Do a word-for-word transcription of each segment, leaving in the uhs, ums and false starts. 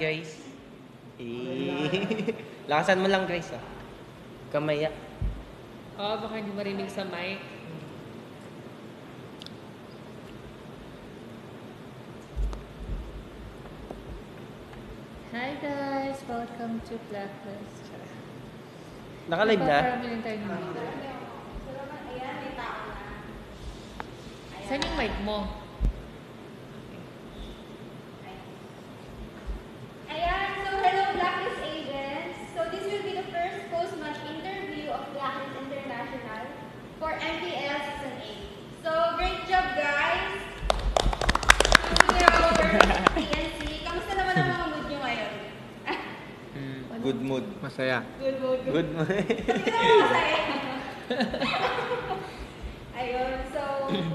Grace. Eh. Lakasan mo lang, Grace, ah. Kamaya. Oo, oh, baka hindi marinig sa mic. Hi guys! Welcome to Blacklist. Nakalive na? Parang lang tayo ng video. Saan yung mic mo? Ayan, so hello Blacklist agents. So this will be the first post-match interview of Blacklist International for M P L Season eight. So great job guys! Thank you for T N C. Kamusta naman ang mga mood nyo ngayon? Good mood. Masaya. Good mood. Good mood. Pati ka naman masaya. Ayun, so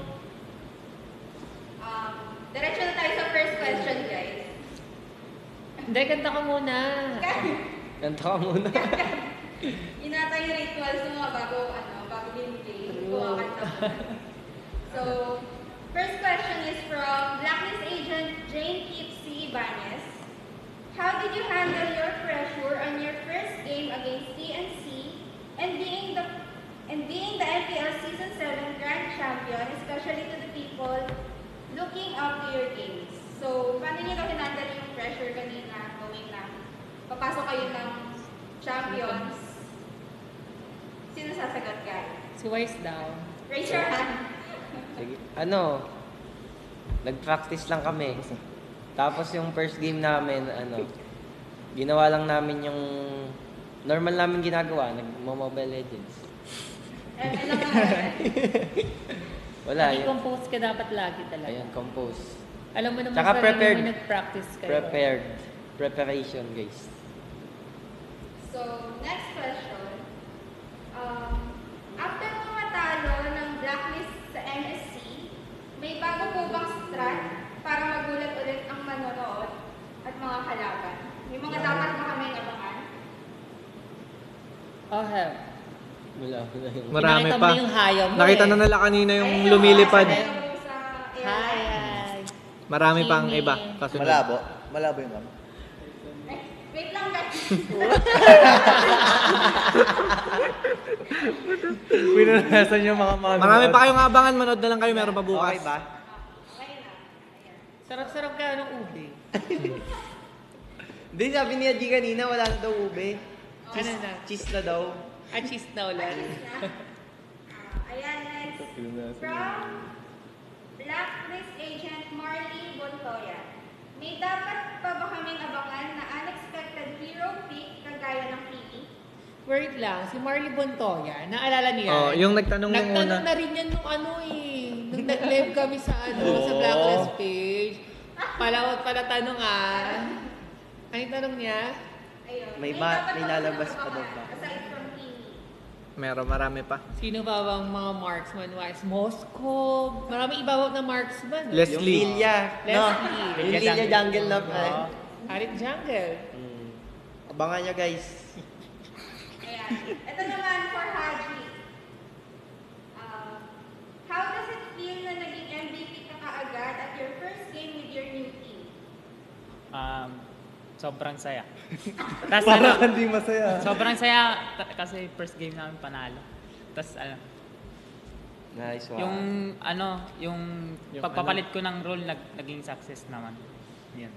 um, diretso na tayo sa first question guys. Hindi, kanta ka muna. Kanta ka muna. Inata yung rituals ng mga bago, ano, bago gameplay. Kumakanta muna. So, first question is from Blacklist agent Jane Kipsy Ibanez. How did you handle your pressure on your first game against T N C and being the and being the M P L Season seven Grand Champion, especially to the people looking up to your games? So, paano niyo daw hinandle yung pressure kanina, knowing na papasok kayo ng champions? Sino sasagot ka? Si Wise daw. Raise your hand. Sige. Ano, nag-practice lang kami. Tapos yung first game namin, ano, ginawa lang namin yung normal namin ginagawa, nag-Mobile Legends. Eh, alam mo ba? Wala. Yun. Nag-compose ka dapat lagi talaga. Ayun, compose. Alam mo naman Tsaka sarili prepared. mo nag-practice kayo. Prepared. Preparation, guys. So, next question. Um, after mo matalo ng blacklist sa M S C, may bago po bang strat para magulat ulit ang manonood at mga kalaban? May mga dapat ba kami abangan? Oh, hell. Wala, wala yung... Marami Pinakita pa. mo yung hayop mo Nakita eh. na nila kanina yung Ayun, lumilipad. ayun, sa Hi, airline. hi. Marami Jimmy. pang iba. Kasunod. Malabo. Malabo yung ano. Eh, Wait lang guys. Pinanasan yung mga mga... Marami pa kayong abangan. Manood na lang kayo. Meron pa bukas. Okay ba? Okay na. Ayan. Sarap-sarap ka ng ube. Hindi, sabi ni Adji kanina, wala na daw ube. Ano na? Cheese na daw. Ah, cheese na ulit. Ah, ayan, next. From Blacklist agent Marley Bontoya. May dapat pa ba kaming abangan na unexpected hero pick kagaya ng Kitty? Wait lang, si Marley Bontoya, naalala niya? Oh, yung nagtanong yung Nagtanong una. na rin yan nung ano eh. Nung nag-live kami sa ano, sa Blacklist page. Palawag pala tanong ah. Ano yung tanong niya? Ayun. May ba- dapat may ba lalabas kaming pa daw abangan ba? Aside from Kitty. Meron, marami pa. Sino ba bang mga marksman wise? Moscow. Maraming iba na marksman. no? Yung Leslie. Lilia. No? Leslie. Yung Lilia Jungle Love. Oo. Harit Jungle. Hmm. Abangan nyo, guys. Ayan. Ito naman for Haji. Uh, how does it feel na naging M V P ka kaagad at your first game with your new team? Um, sobrang saya. Tapos ano, Parang hindi masaya. sobrang saya ta- kasi first game namin panalo. Tapos ano, Nice one. yung ano, yung, Yung pagpapalit ko ng role nag, naging success naman. Yan.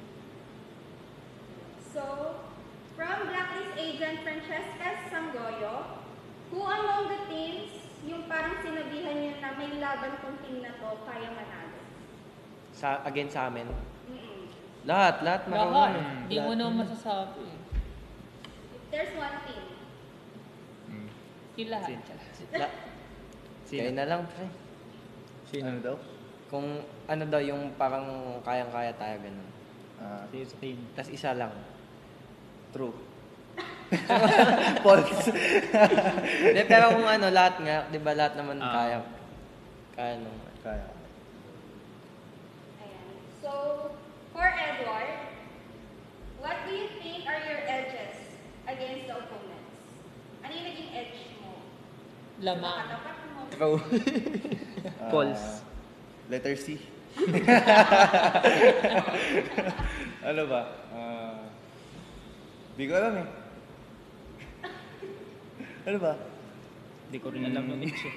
So, from Blacklist agent Francesca Sangoyo, who among the teams yung parang sinabihan niyo na may laban tong team na to kaya manalo? Sa, again sa amin. Mm-mm. Lahat, lahat. Lahat. marunong. Hindi mo Lahat. naman masasabi. If there's one team, Yung lahat. La- Sino? Kayo na lang, pre. Ano daw? Kung ano daw yung parang kayang-kaya tayo, ganun. Ah, Si Spain. Tapos isa lang. True. false. Hindi, pero kung ano, lahat nga, di ba lahat naman Ah. kaya. Kaya nung... Kaya. ayan. So, for Edward, what do you think are your edges against the opponents? Ano yung naging edge mo? Lamang. Katapat mo? True. Ah, False. Letter C. ano ba? Ah, Di ko alam eh. Ano ba? Hindi ko rin alam yung itch eh.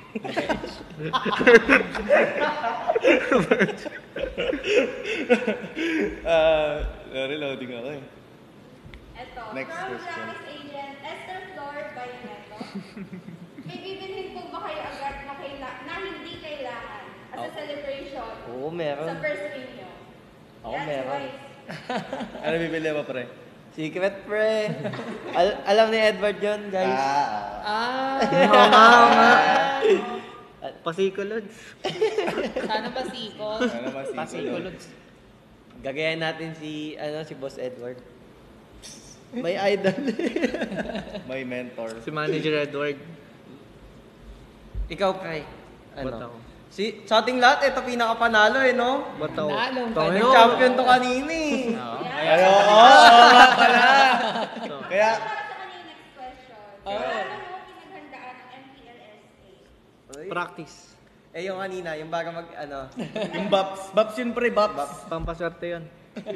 Ah, reloading ako eh. Ito, Next from question. Blackest Agent, Esther Flor Bayoneto. May bibilhin po ba kayo agad na, kaila- na hindi kailangan as a Oh. celebration Oo, meron. sa first game nyo? Oo, Yan, si meron. Wise. Ano bibili mo, pre? Secret, pre. Al- alam ni Edward yun, guys. Ah, Ah! Oo nga, oo nga. Pasikulods. Sana ba siko? ah. Ano mas Pasikulods. Gagayan natin si, ano, si Boss Edward. May idol. May mentor. Si Manager Edward. Ikaw, pre. Ba't Ano? ako? Si, sa ating lahat, ito pinakapanalo eh, no? Ba't ako? Nalong ka Tangin na. mo. Champion to kanina eh. Oo. Yan. Ay, oo, oo nga pala. Kaya, Para sa kanina next question. Oh. Paano mo pinaghandaan ang M P L S A? Uy. Practice. Eh, yung kanina, yung baga mag, ano, yung Babs. Babs yun, pre, Babs. Pampaswerte yun.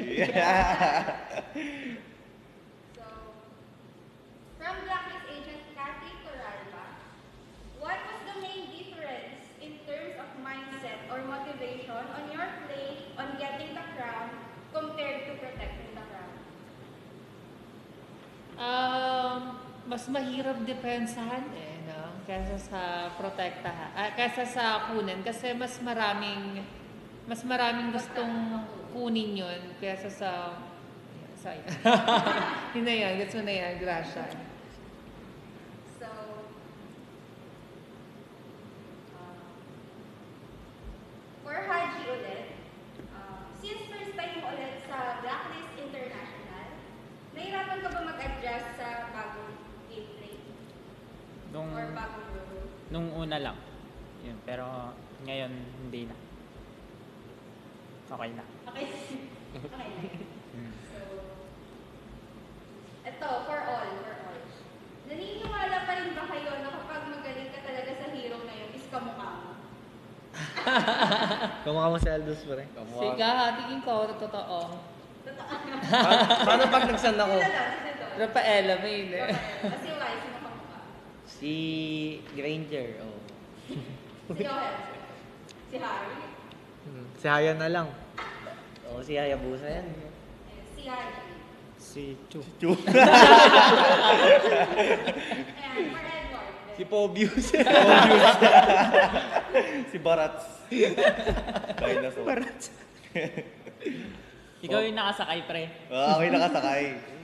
So, from Blacklist Agent Cathy Coralba, what was the main difference in terms of mindset or motivation on your play on getting the crown compared to protecting the crown? Um, mas mahirap depensahan eh, no? Kaysa sa protektahan, ah, kaysa sa kunin. Kasi mas maraming, mas maraming gustong kunin yun kaysa sa, sayang. Yun na yan, gets mo na yan, Gracia. So, uh, for Haji ulit, uh, since first time mo ulit sa Blacklist International, nahirapan ka ba mag-adjust sa bagong gameplay? Nung, Or bagong rule? nung una lang. Yun. Pero ngayon, hindi na. Okay na. Okay. Okay. Hmm. So, ito, for all, for all. Naniniwala pa rin ba kayo na kapag magaling ka talaga sa hero na yun, is kamukha mo? Kamukha mo si Aldous pa rin. Siga, tingin ko, totoo. Pa- paano pag nagsan ako? Sino daw? Sino daw? Rafaela, may hindi. Kasi why? Sino kamukha? Si Granger, oh. Si Joel? Si Harry? Hmm. Si Haya na lang. Oh, si Hayabusa yan. Eh, Si Haji? Si Chu. Chu. Ayan, for Edward. Si Pobius. Si Barats. Dinosaur. Barats. Ikaw yung nakasakay, pre. Ah, okay, nakasakay.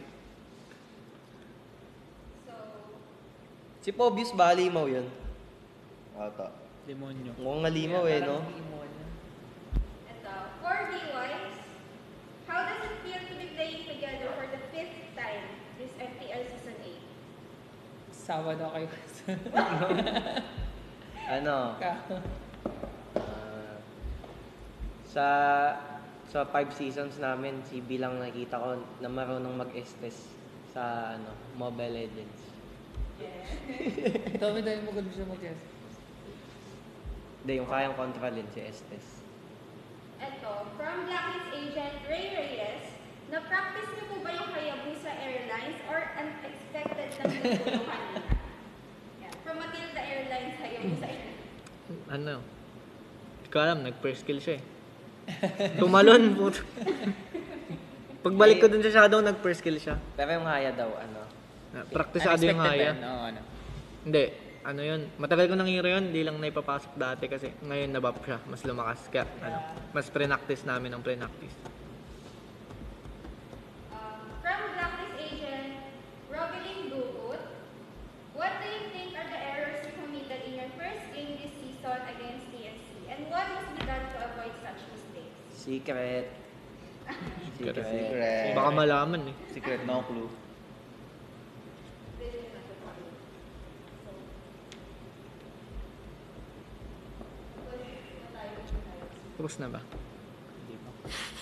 So, Si Pobius ba, halimaw yun? Ata. Demonyo. Mukhang halimaw eh, no? ito, for B-Wise, how does it feel to be playing together for the fifth time this F P L Season eight? Sawa daw kayo. Ano? Ka- ah, sa sa five seasons namin, si B lang nakita ko na marunong mag-estes sa ano, Mobile Legends. Dami-dami mo gusto siya mag-guess. Hindi, yung kayang kontrolin si Estes. Ito, from Blacklist Agent Ray Reyes, na-practice niyo po ba yung Hayabusa Airlines or unexpected lang yung tulong kanina? Yan. From Matilda Airlines, Hayabusa Airlines. Ano? Hindi ko alam, nag-first kill siya eh. Tumalon, puto. Pagbalik ko dun sa shadow, nag-first kill siya. Pero yung Haya daw, ano? Praktisado yung Unexpected Haya. din, oo, ano. Hindi. Ano yun? Matagal ko nang hero yun, hindi lang naipapasok dati kasi ngayon nabuff siya. Mas lumakas. Kaya ano, mas pre-practice namin ang pre-practice. Um, from Blacklist Agent Rogelin Dugut, what do you think are the errors you committed in your first game this season against T F C? And what must be done to avoid such mistakes? Secret. Secret. Secret. Baka malaman eh. Secret, no clue. Tapos na ba? Hindi pa.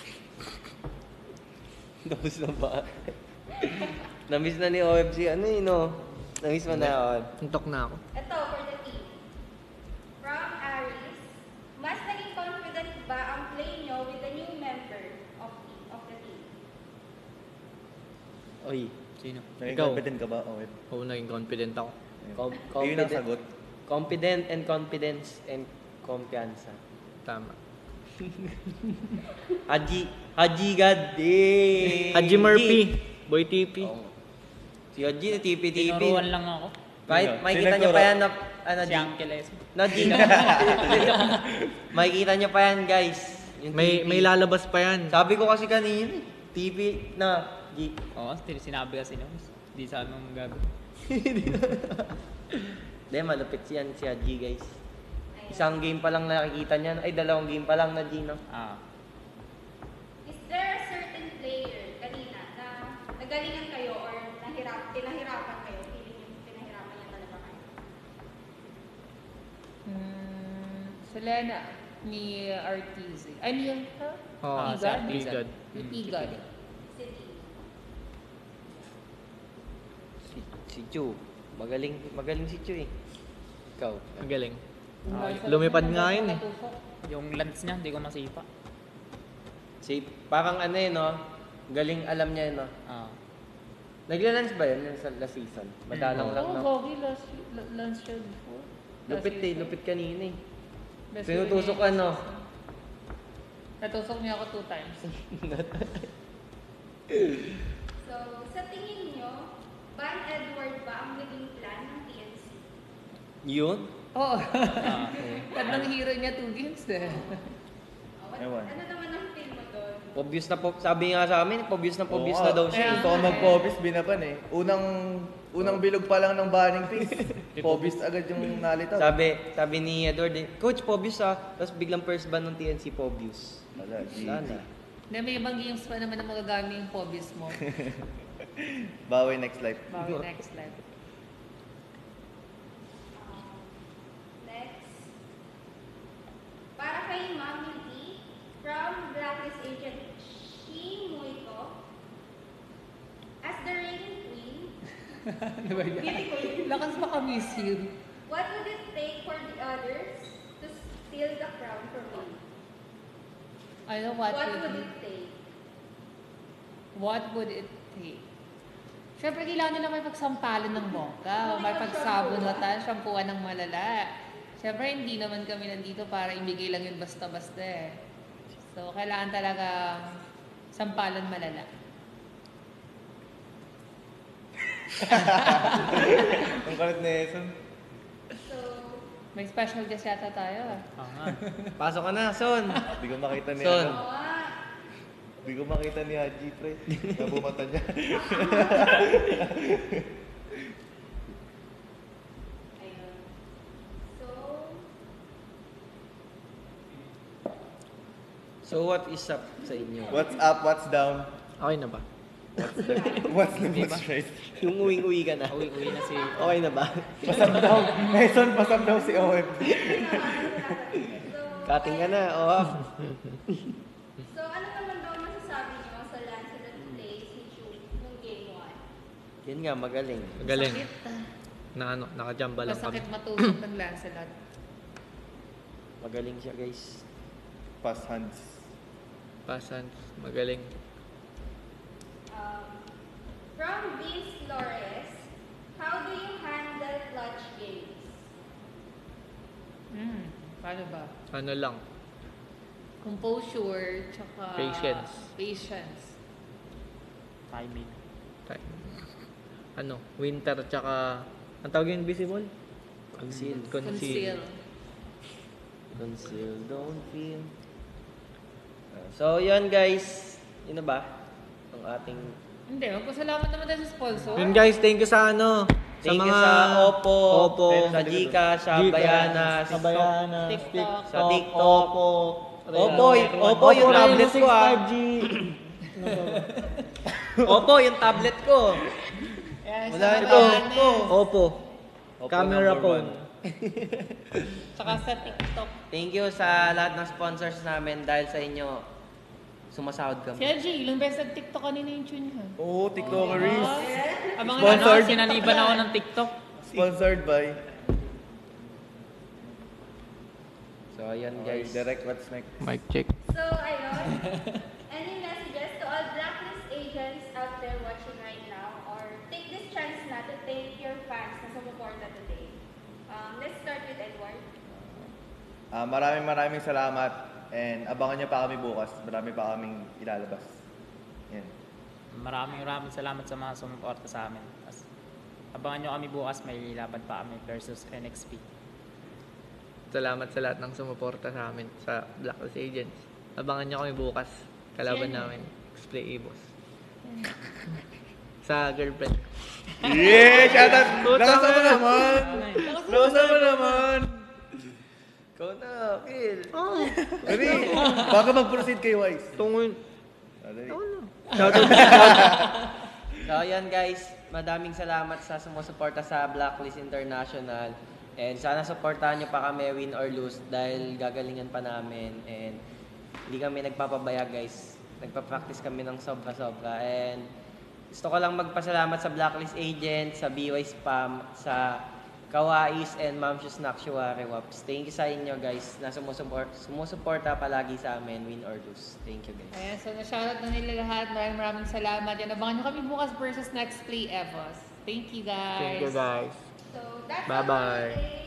Tapos na ba? Namiss na ni O F C, ano yun, no? Namiss mo na yun. Tuntok na ako. Ito, for the team. From Aris, mas naging confident ba ang play nyo with the new member of, the- of the team? Oy. Sino? Naging Ikaw? confident ka ba? Okay. Oo, naging confident ako. Com- Ayun ang confident. sagot. Confident and confidence and kumpiyansa. Tama. Haji, Haji God. Eh. Haji Murphy. Boy T P. Oo. Si Haji na tipi-tipi. Tinuruan lang ako. Kahit Sino? makikita Sino nyo nagturo? pa yan na, ano, Si G. Uncle Eso. Na, G. Makikita nyo pa yan, guys. Yung May T V. may lalabas pa yan. Sabi ko kasi kanina, T V na, G. Oo, tin- sinabi kasi nung di sa anong gabi. Hindi, malupit siyan si Haji, guys. Isang game pa lang nakikita niya. Ay, dalawang game pa lang na G, no? Ah. Is there a certain player kanina na nagalingan kayo or nahirap, pinahirapan kayo? Feeling yung pinahirapan niya talaga kayo? Hmm, Selena ni Artiz. Ay, ni huh? Oo, Ah, Igad? si Igad. Ni Igad. City. Si, si Chu. Magaling, magaling si Chu, eh. Ikaw. Magaling. Ah, lumipad nga yun eh. Yung lance niya, hindi ko masipa. Si, parang ano yun, no? Galing alam niya yun, no? Ah. Naglalance ba yun yun sa last season? Madalang lang, Oo, no? Gogi last last year before. Lupit Last eh, season. lupit kanina eh. Best Tinutusok winning ano? season. Natusok niya ako two times. So, sa tingin nyo, Ban Edward ba ang naging plan ng T N C? Yun? Oo. Ah. Tatlong hero niya two games eh. Oh, what- Ewan. ano naman ang feel mo doon? Obvious na po, sabi nga sa amin, obvious na obvious Oo na nga. daw siya. Kaya- Gusto ko mag-Pobis, binaban eh. Unang unang bilog pa lang ng banning face. Pobis agad yung nalitaw. Sabi, sabi ni Edward, eh, Coach, Pobius ah. Tapos biglang first ban ng T N C, Pobius. Wala, G G. Wala na. Na may ibang games pa naman na magagamit yung Pobis mo. Bawi next life. Bawi next live. Um, next. Para kay Mami D, from Blacklist Agent Shimuiko, as the reigning queen, Ano ba yan? beauty queen, Lakas baka miss you. what would it take for the others to steal the crown from you? Ano, what, What would, would it, it take? what would it take? Siyempre, kailangan nila may pagsampalan ng bongga, may pagsabunutan, shampooan ng malala. Siyempre, hindi naman kami nandito para ibigay lang yun basta-basta eh. So, kailangan talaga sampalan malala. Ang kalit na Eson. So, May special guest yata tayo ah. Ah, nga. Pasok ka na, Son. Hindi ko makita ni Son. ano. oo nga. Hindi ko makita ni Haji, pre. Nabumata niya. Ayun. So, So what is up sa inyo? What's up, what's down? Okay na ba? What's the what's right? Yung uwing-uwi ka na. Uwi-uwi na si... Okay na ba? Pasam daw. Eson, pasam daw si O M. so, Cutting ka na, oh. So, ano naman daw masasabi niyo sa Lancelot plays ni Chu nung game one? Yun nga, magaling. Magaling. Sakit ah. Na ano, nakajamba lang kami. Masakit matusok ng Lancelot. Magaling siya, guys. Pass hands. Pasan, magaling. Um, from Vince Flores, how do you handle clutch games? Hmm, paano ba? Ano lang, Composure, tsaka... Patience. Patience. Timing. time. Ano, winter tsaka, ang tawag yung invisible? Conceal. Conceal. Conceal, don't feel. Ah, So, yun guys. Yun na ba? Ang ating... Hindi, magpasalamat naman tayo sa sponsor. Yun guys, thank you sa ano, Thank sa you mga sa Oppo, Oppo, sa Gcash, sa Gcash, Bayanas, sa Bayanas, TikTok, sa TikTok. Oppo, Oppo, y- Oppo yung tablet ko ah. five G. Oppo, yung tablet ko. Yes, Wala sa ito. Bayanes. Oppo, Oppo camera number phone. one. Tsaka sa TikTok. Thank you sa lahat ng sponsors namin dahil sa inyo sumasahod Si kami. L G, ilang beses nag-TikTok kanina yung tune niya. Oo, TikTokeries. Ang mga Ano, Sponsored. sinaniban ako ng TikTok. Sponsored by... So, ayan Okay, guys. direct what's next. Mic check. So, ayun. Any messages to all Blacklist agents out there watching right now or depensa to thank your fans na sumuporta today? Um, let's start with Edward. Ah, maraming maraming salamat and abangan niyo pa kami bukas. Marami pa kaming ilalabas. Yan. Maraming maraming salamat sa mga sumuporta sa amin. As, abangan nyo kami bukas, may laban pa kami versus N X P. Salamat sa lahat ng sumuporta sa amin sa Blacklist Agents. Abangan nyo kami bukas. Kalaban Sino? namin. X-Play Evos. Sa girlfriend. Yeah! Shoutout! Nakasama naman! Nakasama naman! Ikaw na, Kill. Oh, Dali! Bago mag-proceed kay Wise. tungol. Ah, dali. Shoutout. So ayan guys, madaming salamat sa sumusuporta sa Blacklist International. And sana supportahan nyo pa kami win or lose dahil gagalingan pa namin. And hindi kami nagpapabaya guys. Nagpa-practice kami ng sobra-sobra. And gusto ko lang magpasalamat sa Blacklist Agent, sa B Y Spam, sa Kawais and Ma'am Shoes Actuary Waps. Thank you sa inyo guys na sumusuport, sumusuporta palagi sa amin win or lose. Thank you guys. Ayan, so na-shoutout na nila lahat. Maraming maraming salamat. Yan, abangan nyo kami bukas versus Next Play Evos. Thank you guys. Thank you guys. So, that's Bye-bye. all for today.